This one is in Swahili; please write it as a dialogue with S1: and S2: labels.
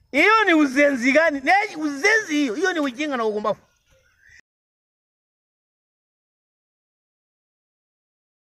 S1: Hiyo ni uzenzi gani? Uzenzi hiyo. Hiyo ni ujinga na ugombavu.